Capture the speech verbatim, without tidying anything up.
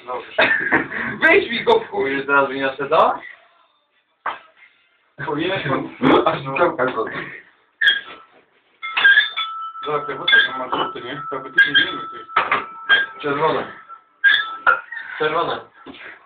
Weź mi go w chuj! Już zaraz wyniosę to? Powinieneś pan... Aż szukałka go. Zobacz, te wody tam masz żółte, nie? To by ty nie wiemy, to jest... Czerwone. Czerwone.